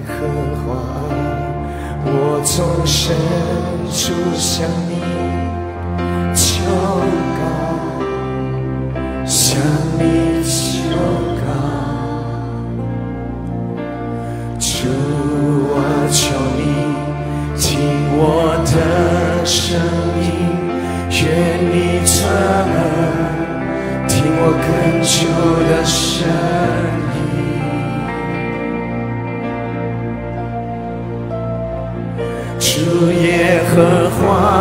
和华，我从深处向你求告，向你求告。主啊，求你听我的声音，愿你侧耳听我恳求的声音。主耶和华，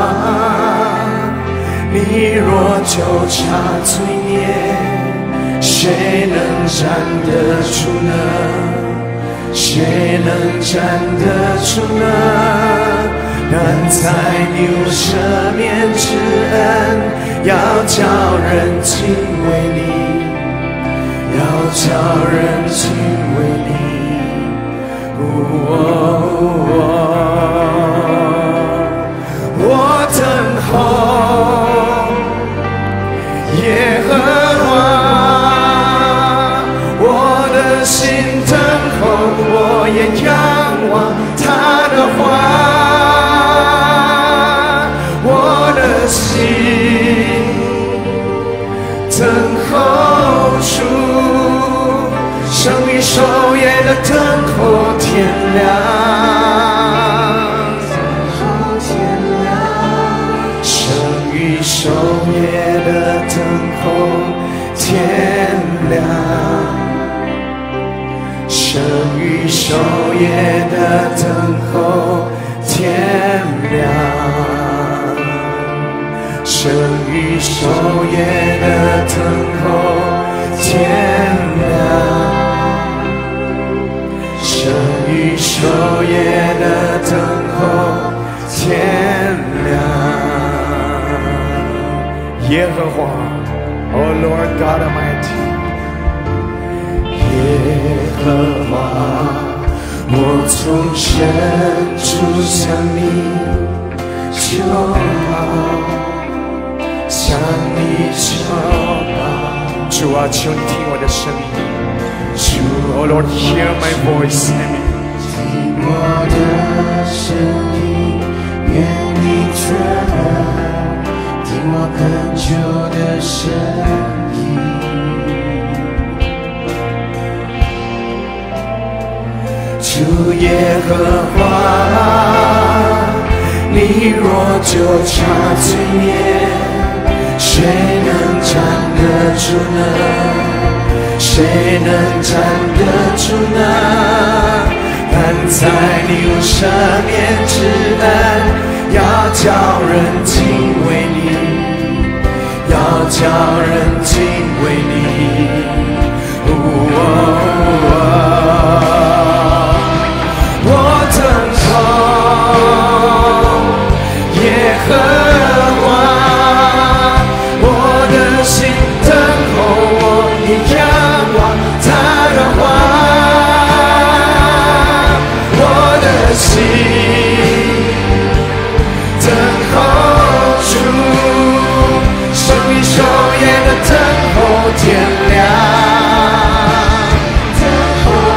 你若纠察罪孽，谁能站得住呢？谁能站得住呢？但在你赦免之恩，要叫人敬畏你，要叫人敬畏你。我等候耶和华，我的心等候，我也仰望他的话。我的心等候主，生与守夜的等候天亮，生与守夜的等候天亮，生与守夜的等候天亮，生与守夜的等候天亮，生与守夜的等候天亮。耶和华 ，Oh Lord God Almighty， 耶和华，我从深处向你求告，向你求告。主啊，求你听我的声音。主 ，Oh Lord, hear my voice. 听我的声音，愿你侧耳听我恳求的声音。 主耶和华，你若纠察罪孽，谁能站得住呢？谁能站得住呢？但在你赦免之恩，要叫人敬畏你，要叫人敬畏你。我等候耶和华，我的心等候，我也仰望他的话。我的心等候主，生与守夜的等候天亮，等候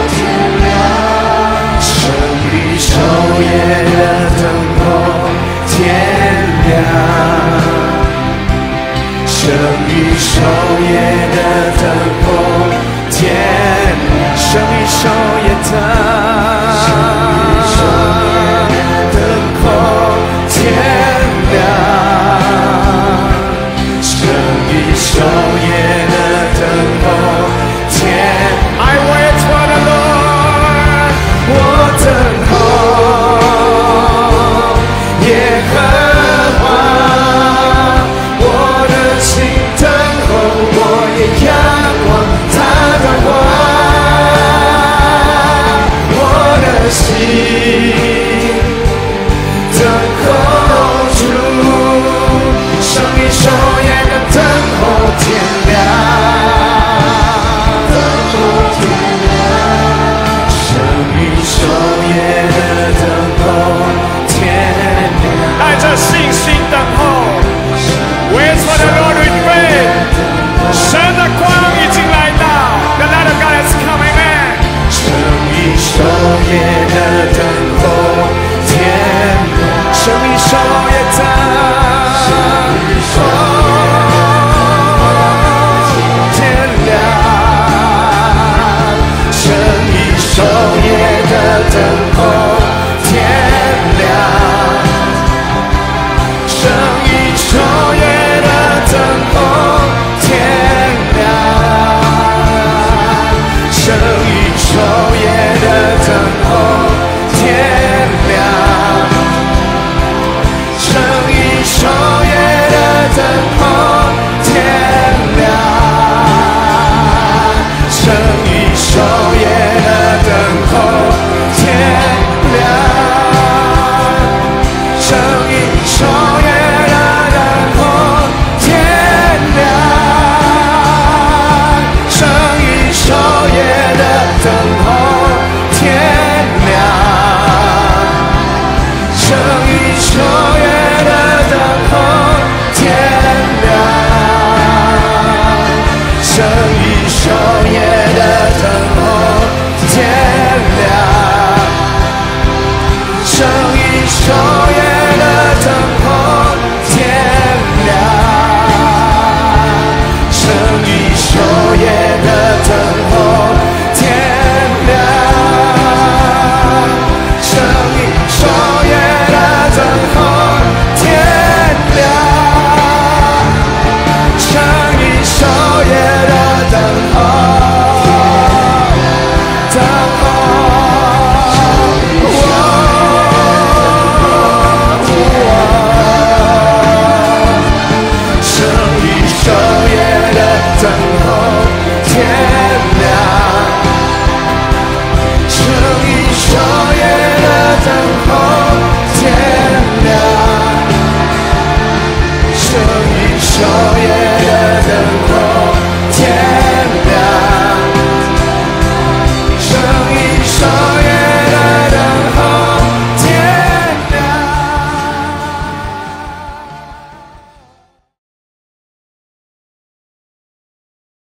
夜的等候，天生一守夜在，天亮，生一守夜的等候。